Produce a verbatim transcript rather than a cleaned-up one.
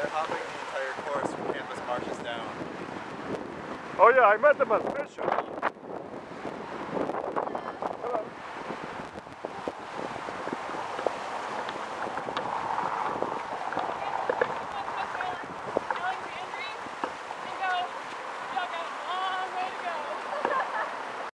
they're hopping the entire course from Campus Marches down. Oh yeah, I met them on fishing.